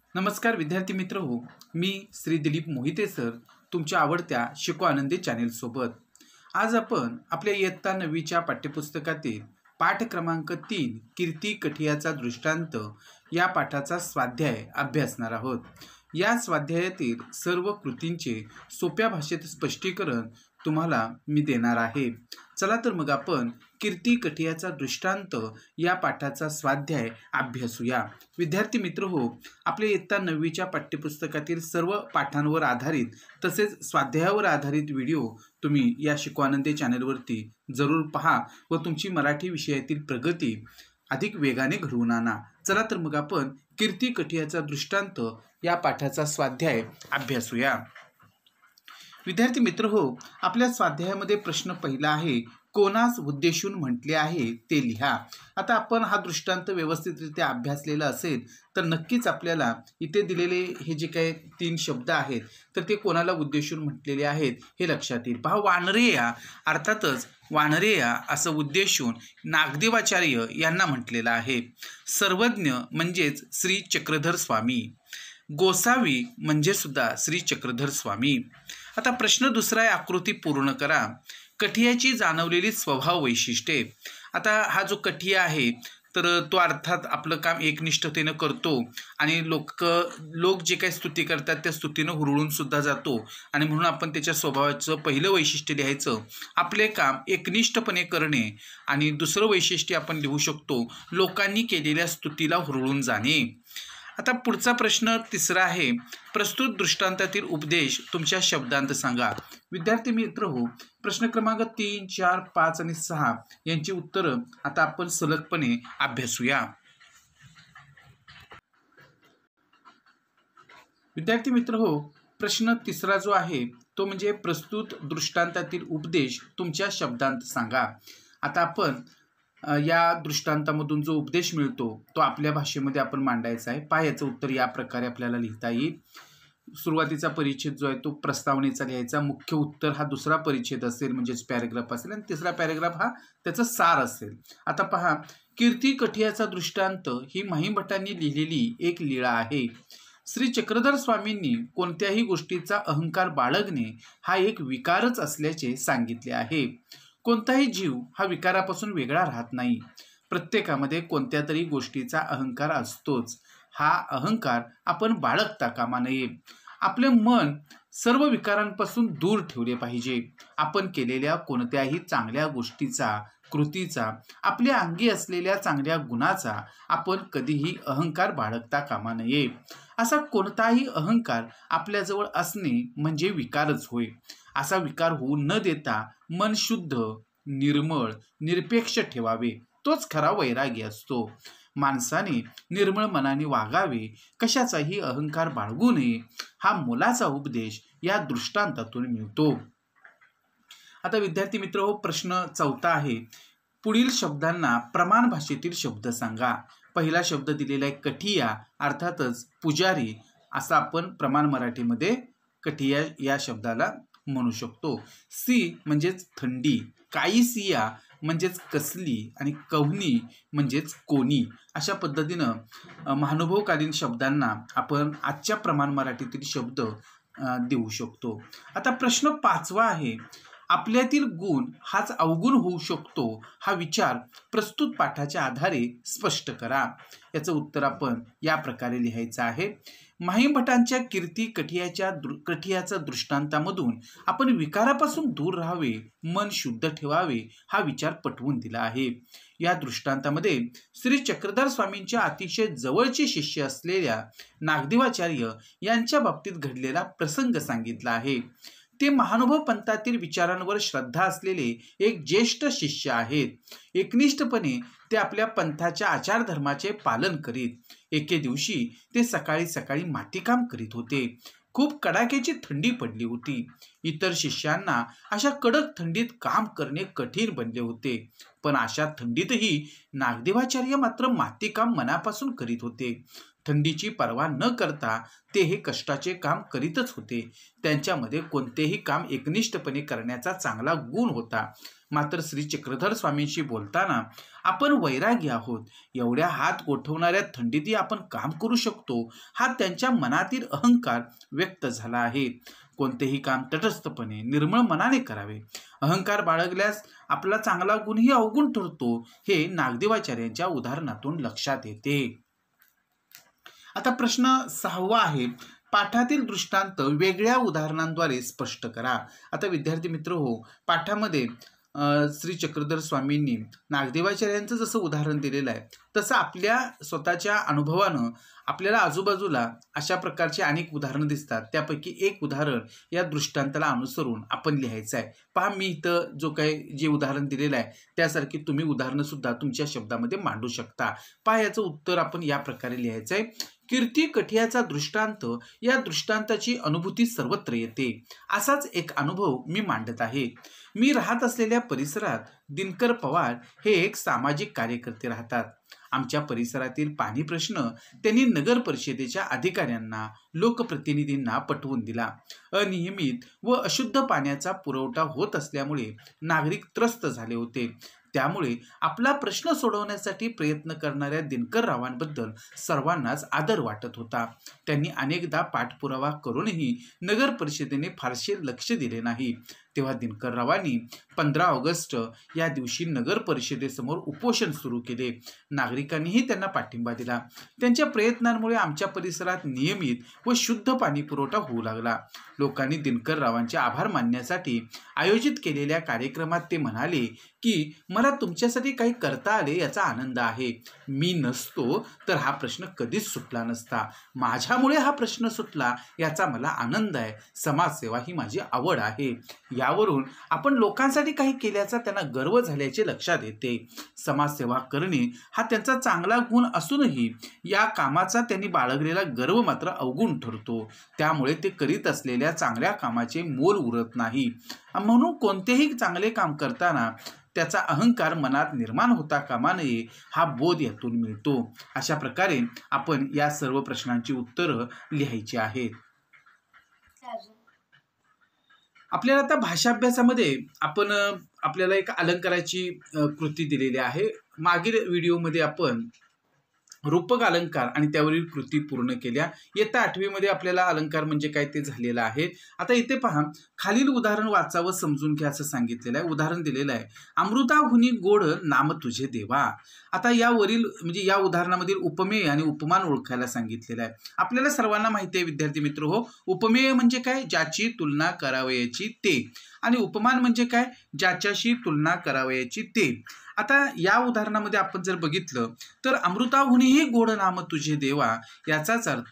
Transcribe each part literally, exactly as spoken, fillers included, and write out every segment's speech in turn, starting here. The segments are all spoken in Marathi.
नमस्कार विद्यार्थी मित्र हो, मी श्री दिलीप मोहिते सर तुमच्या आवडत्या शिको आनंदी चॅनेल सोबत आज आपण आपल्या इयत्ता नववीच्या पाठ्यपुस्तकातील पाठ क्रमांक तीन कीर्ती कठियाचा दृष्टांत या पाठाचा स्वाध्याय अभ्यासणार आहोत। या स्वाध्यायातील सर्व कृतींचे सोप्या भाषेत स्पष्टीकरण तुम्हाला मी देणार आहे। चला तर मग आपण कीर्ती कठियाचा दृष्टांत या पाठाचा स्वाध्याय अभ्यासूया। विद्यार्थी मित्र हो, आपल्या इयत्ता नववीच्या पाठ्यपुस्तकातील सर्व पाठांवर आधारित तसेच स्वाध्यायावर आधारित व्हिडिओ तुम्ही या शिको आनंदी चॅनलवरती जरूर पहा व तुमची मराठी विषयातील प्रगती अधिक वेगाने घडवून आणा। चला तर मग आपण कीर्ती कठियाचा दृष्टांत या पाठाचा स्वाध्याय अभ्यासूया। विद्यार्थी मित्र हो, आपल्या स्वाध्यायामध्ये प्रश्न पहिला आहे, कोणास उद्देशून म्हटले आहे ते लिहा। आता आपण हा दृष्टांत व्यवस्थितरित्या अभ्यासलेला असेल तर नक्कीच आपल्याला इथे दिलेले हे जे काही तीन शब्द आहेत तर ते कोणाला उद्देशून म्हटलेले आहेत हे लक्षात येईल। पहा, वानरेया अर्थातच वानरेया असं उद्देशून नागदेवाचार्य यांना म्हटलेलं आहे। सर्वज्ञ म्हणजेच श्री चक्रधर स्वामी, गोसावी म्हणजे सुद्धा श्री चक्रधर स्वामी। आता प्रश्न दुसरा आहे, आकृती पूर्ण करा। कठियाची जाणवलेली स्वभाव वैशिष्ट्ये। आता हा जो कठिया आहे तर तो अर्थात आपलं काम एकनिष्ठतेनं करतो आणि लोक लोक जे काही स्तुती करतात त्या स्तुतीनं हुरळून सुद्धा जातो आणि म्हणून आपण त्याच्या स्वभावाचं पहिलं वैशिष्ट्य लिहायचं, आपले काम एकनिष्ठपणे करणे। आणि दुसरं वैशिष्ट्य आपण लिहू शकतो, लोकांनी केलेल्या स्तुतीला हुरळून जाणे। आता पुढचा प्रश्न तिसरा आहे, प्रस्तुत दृष्टांतातील उपदेश तुमच्या शब्दांत सांगा। विद्यार्थी मित्र हो, प्रश्न क्रमांक तीन चार पाच आणि सहा यांची उत्तरं आता आपण सलगपणे अभ्यासूया। विद्यार्थी मित्र हो, प्रश्न तिसरा जो आहे तो म्हणजे प्रस्तुत दृष्टांतातील उपदेश तुमच्या शब्दांत सांगा। आता आपण या दृष्टांतामधून जो उपदेश मिळतो तो आपल्या भाषेमध्ये आपण मांडायचा आहे। पहा, याचं उत्तर या प्रकारे आपल्याला लिहिता येईल। सुरुवातीचा परिच्छेद जो आहे तो प्रस्तावनेचा लिहायचा, मुख्य उत्तर हा दुसरा परिच्छेद असेल म्हणजेच पॅरेग्राफ असेल आणि तिसरा पॅरेग्राफ हा त्याचा सार असेल। आता पहा, कीर्ती कठियाचा दृष्टांत ही महिमभटांनी लिहिलेली एक लीळा आहे। श्री चक्रधर स्वामींनी कोणत्याही गोष्टीचा अहंकार बाळगणे हा एक विकारच असल्याचे सांगितले आहे। कोणताही जीव हा विकारापासून वेगळा राहत नाही, प्रत्येकामध्ये कोणत्या तरी गोष्टीचा अहंकार असतोच। हा अहंकार आपण बाळगता कामा नये। आपले मन सर्व विकारांपासून दूर ठेवले पाहिजे। आपण केलेल्या कोणत्याही चांगल्या गोष्टीचा, कृतीचा, आपल्या अंगी असलेल्या चांगल्या गुणाचा आपण कधीही अहंकार बाळगता कामा नये। असा कोणताही अहंकार आपल्याजवळ असणे म्हणजे विकारच होय। असा विकार होऊ न देता मन शुद्ध, निर्मळ, निरपेक्ष ठेवावे, तोच खरा वैरागी असतो। माणसाने निर्मळ मनाने वागावे, कशाचाही अहंकार बाळगू नये, हा मोलाचा उपदेश या दृष्टांतातून मिळतो। आता विद्यार्थी मित्र हो, प्रश्न चौथा आहे, पुढील शब्दांना प्रमाण भाषेतील शब्द सांगा। पहिला शब्द दिलेला आहे कठिया, अर्थातच पुजारी असा आपण प्रमाण मराठीमध्ये कठिया या शब्दाला म्हणू शकतो। सी म्हणजेच थंडी, काईसिया म्हणजेच कसली आणि कव्हनी म्हणजेच कोणी। अशा पद्धतीनं महानुभवकालीन शब्दांना आपण आजच्या प्रमाण मराठीतील शब्द देऊ शकतो। आता प्रश्न पाचवा आहे, आपल्यातील गुण हाच अवगुण होऊ शकतो हा विचार प्रस्तुत पाठाच्या आधारे स्पष्ट करा। याचं उत्तर आपण या प्रकारे लिहायचं आहे। महिमभटांच्या कीर्ती कठियाच्या कठियाचा दृष्टांतामधून आपण विकारापासून दूर राहावे, मन शुद्ध ठेवावे हा विचार पटवून दिला आहे। या दृष्टांतामध्ये श्री चक्रधर स्वामींच्या अतिशय जवळचे शिष्य असलेल्या नागदेवाचार्य यांच्या बाबतीत घडलेला प्रसंग सांगितला आहे। ते महानुभव पंथातील विचारांवर श्रद्धा असलेले एक ज्येष्ठ शिष्य आहेत। एकनिष्ठपणे ते आपल्या पंथाच्या आचारधर्माचे पालन करीत। एके दिवशी ते सकाळी सकाळी मातीकाम करीत होते। खूप कडाक्याची थंडी पडली होती। इतर शिष्यांना अशा कडक थंडीत काम करणे कठीण बनले होते, पण अशा थंडीतही नागदेवाचार्य मात्र मातीकाम मनापासून करीत होते। थंडीची पर्वा न करता ते हे कष्टाचे काम करीतच होते. त्यांच्यामध्ये कोणतेही काम एकनिष्ठपणे करण्याचा चांगला गुण होता. मात्र श्री चक्रधर स्वामींशी बोलताना आपण वैरागी आहोत, एवढ्या हात गोठवणाऱ्या थंडीतही आपण काम करू शकतो, हा त्यांच्या मनातील अहंकार व्यक्त झाला आहे. कोणतेही काम तटस्थपणे निर्मळ मनाने करावे. अहंकार बाळगल्यास आपला चांगला गुणही अवगुण ठरतो, हे नागदेवाचार्यांच्या उदाहरणातून लक्षात येते. आता प्रश्न सहावा आहे, पाठातील दृष्टांत वेगळ्या उदाहरणांद्वारे स्पष्ट करा. आता विद्यार्थी मित्र हो, पाठामध्ये श्री चक्रधर स्वामींनी नागदेवाचार्यांचं जसं उदाहरण दिलेलं आहे तसं आपल्या स्वतःच्या अनुभवानं आपल्याला आजूबाजूला अशा प्रकारचे अनेक उदाहरणं दिसतात. त्यापैकी एक उदाहरण या दृष्टांताला अनुसरून आपण लिहायचं आहे. पहा, मी इथं जो काही जे उदाहरण दिलेलं आहे त्यासारखी तुम्ही उदाहरणं सुद्धा तुमच्या शब्दामध्ये मांडू शकता. पहा, याचं उत्तर आपण या प्रकारे लिहायचं आहे. कीर्ती कठियाचा दृष्टांत, या दृष्टांताची अनुभूती सर्वत्र येते. असाच एक अनुभव मी मांडत आहे. मी राहत असलेल्या परिसरात दिनकर पवार हे एक सामाजिक कार्यकर्ते राहतात. आमच्या परिसरातील पाणी प्रश्न त्यांनी नगर परिषदेच्या अधिकाऱ्यांना, लोकप्रतिनिधींना पटवून दिला. अनियमित व अशुद्ध पाण्याचा पुरवठा होत असल्यामुळे नागरिक त्रस्त झाले होते. त्यामुळे आपला प्रश्न सोडवण्यासाठी प्रयत्न करणाऱ्या दिनकररावांबद्दल सर्वांनाच आदर वाटत होता. त्यांनी अनेकदा पाठपुरावा करूनही नगर परिषदेने फारसे लक्ष दिले नाही. तेव्हा दिनकररावांनी पंधरा ऑगस्ट या दिवशी नगर परिषदेसमोर उपोषण सुरू केले. नागरिकांनीही त्यांना पाठिंबा दिला. त्यांच्या प्रयत्नांमुळे आमच्या परिसरात नियमित व शुद्ध पाणी पुरवठा होऊ लागला. लोकांनी दिनकररावांचे आभार मानण्यासाठी आयोजित केलेल्या कार्यक्रमात ते म्हणाले की मला तुमच्यासाठी काही करता आले याचा आनंद आहे. मी नसतो तर हा प्रश्न कधीच सुटला नसता. माझ्यामुळे हा प्रश्न सुटला याचा मला आनंद आहे. समाजसेवा ही माझी आवड आहे. यावरून आपण लोकांसाठी काही केल्याचा त्यांना गर्व झाल्याचे लक्षात येते. समाजसेवा करणे हा त्यांचा चांगला गुण असूनही या कामाचा त्यांनी बाळगलेला गर्व मात्र अवगुण ठरतो. त्यामुळे ते करीत असलेल्या चांगल्या कामाचे मोल उरत नाही. म्हणून कोणतेही चांगले काम करताना त्याचा अहंकार मनात निर्माण होता कामा नये, हा बोध यातून मिळतो. अशा प्रकारे आपण या सर्व प्रश्नांची उत्तरं लिहायची आहेत. आपल्याला आता भाषाभ्यासामध्ये आपण आपल्याला एक अलंकाराची कृती दिलेली आहे. मागील व्हिडिओमध्ये आपण रूपक अलंकार आणि त्यावरील कृती पूर्ण केल्या. येत्या आठवीमध्ये आपल्याला अलंकार म्हणजे काय ते झालेलं आहे. आता इथे पहा, खालील उदाहरण वाचावं, समजून घ्या असं सांगितलेलं आहे. उदाहरण दिलेलं आहे, अमृताहुनी गोड नाम तुझे देवा. आता यावरील म्हणजे या उदाहरणामधील उपमेय आणि उपमान ओळखायला सांगितलेलं आहे. आपल्याला सर्वांना माहिती आहे विद्यार्थी मित्र हो, उपमेय म्हणजे काय, ज्याची तुलना करावयाची ते, आणि उपमान म्हणजे काय, ज्याच्याशी तुलना करावयाची ते. आता या उदाहरणामध्ये आपण जर बघितलं तर अमृताहुनीही गोड नाम तुझे देवा, याचाच अर्थ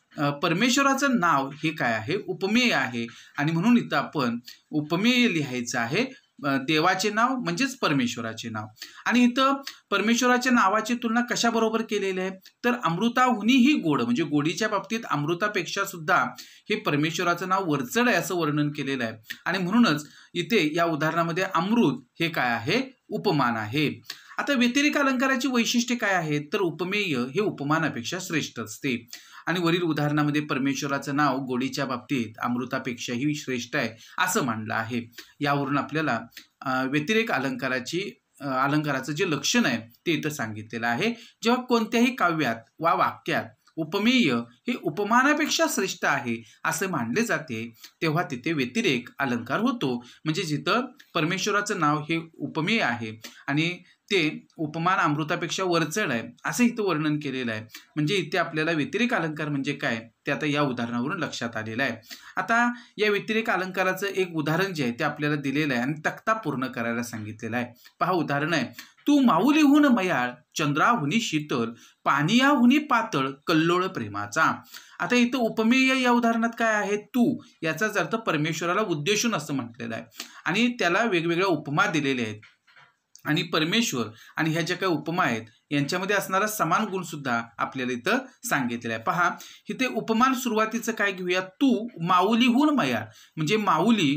परमेश्वराचं नाव हे काय आहे, उपमेय आहे. आणि म्हणून इथं आपण उपमेय लिहायचं आहे. देवाचे नाव म्हणजेच परमेश्वराचे नाव. आणि इथं परमेश्वराच्या नावाची तुलना कशाबरोबर केलेली आहे तर अमृताहुनीही गोड, म्हणजे गोडीच्या बाबतीत अमृतापेक्षा सुद्धा हे परमेश्वराचं नाव वरचढ आहे असं वर्णन केलेलं आहे. आणि म्हणूनच इथे या उदाहरणामध्ये अमृत हे काय आहे, उपमान आहे. आता व्यतिरिक अलंकाराची वैशिष्ट्ये काय आहेत तर उपमेय हे उपमानापेक्षा श्रेष्ठ असते. आणि वरील उदाहरणामध्ये परमेश्वराचं नाव गोडीच्या बाबतीत अमृतापेक्षाही श्रेष्ठ आहे असं मानलं आहे. यावरून आपल्याला व्यतिरेक अलंकाराची अलंकाराचं जे लक्षण आहे ते इथं सांगितलेलं आहे. जेव्हा कोणत्याही काव्यात वा वाक्यात उपमेय हे उपमानापेक्षा श्रेष्ठ आहे असं मानले जाते तेव्हा तिथे व्यतिरेक अलंकार होतो. म्हणजे जिथं परमेश्वराचं नाव हे उपमेय आहे आणि ते उपमान अमृतापेक्षा वरचढ आहे असं इथं वर्णन केलेलं आहे. म्हणजे इथे आपल्याला व्यतिरेक अलंकार म्हणजे काय ते आता या उदाहरणावरून लक्षात आलेलं आहे. आता या व्यतिरेक अलंकाराचं एक उदाहरण जे आहे ते आपल्याला दिलेलं आहे आणि तक्ता पूर्ण करायला सांगितलेला आहे. पहा, उदाहरण आहे, तू माऊलीहून मयाळ, चंद्राहुनी शीतल, पानियाहुनी पातळ, कल्लोळ प्रेमाचा. आता इथं उपमेय या उदाहरणात काय आहे, तू याचाच अर्थ परमेश्वराला उद्देशून असं म्हटलेलं आहे आणि त्याला वेगवेगळ्या उपमा दिलेल्या आहेत. आणि परमेश्वर आणि ह्या ज्या काही उपमा आहेत यांच्यामध्ये असणारा समान गुण सुद्धा आपल्याला इथं सांगितलेला आहे. पहा, इथे उपमान सुरुवातीचं काय घेऊया, तू माऊलीहून मयाळ, म्हणजे माऊली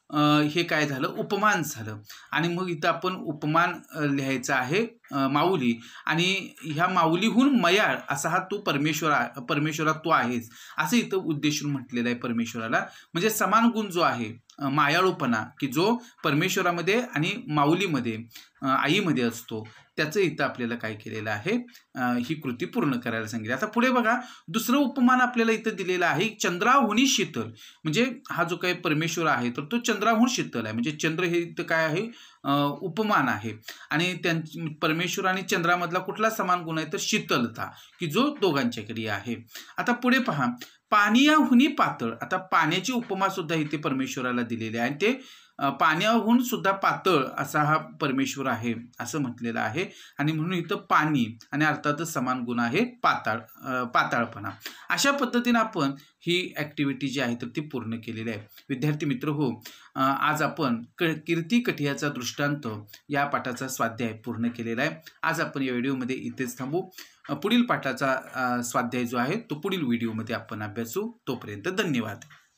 हे काय झालं, उपमान झालं. आणि मग इथं आपण उपमान लिहायचं आहे माऊली, आणि ह्या माऊलीहून मयाळ असा हा तो परमेश्वर परमेश्वरा तो आहेस असं इथं उद्देशून म्हटलेलं आहे परमेश्वराला. म्हणजे समान गुण जो आहे मायाळूपणा की जो परमेश्वरामध्ये आणि माऊलीमध्ये आईमध्ये असतो, त्याचं इथं आपल्याला काय केलेलं आहे, ही कृती पूर्ण करायला सांगितली. आता पुढे बघा, दुसरं उपमान आपल्याला इथं दिलेलं आहे, चंद्राहुनी शीतल. म्हणजे हा जो काही परमेश्वर आहे तर तो चंद्राहून शीतल आहे. म्हणजे चंद्र हे इथं काय आहे, उपमान आहे. आणि त्यां परमेश्वर आणि चंद्रामधला कुठला समान गुण आहे तर शीतलता, की जो दोघांच्याकडे आहे. आता पुढे पहा, पाण्याहुनी पातळ. आता पाण्याची उपमा सुद्धा इथे परमेश्वराला दिलेली आहे, आणि ते पाण्याहून सुद्धा पातळ असा हा परमेश्वर आहे असं म्हटलेलं आहे. आणि म्हणून इथं पाणी आणि अर्थातच समान गुण आहे पाताळ पाताळपणा. अशा पद्धतीने आपण ही ॲक्टिव्हिटी जी आहे तर ती पूर्ण केलेली आहे. विद्यार्थी मित्र हो, आज आपण क कीर्ती कठियाचा दृष्टांत या पाठाचा स्वाध्याय पूर्ण केलेला आहे. आज आपण या व्हिडिओमध्ये इथेच थांबू. पुढील पाठाचा स्वाध्याय जो आहे तो पुढील व्हिडिओमध्ये आपण अभ्यासू. तोपर्यंत धन्यवाद.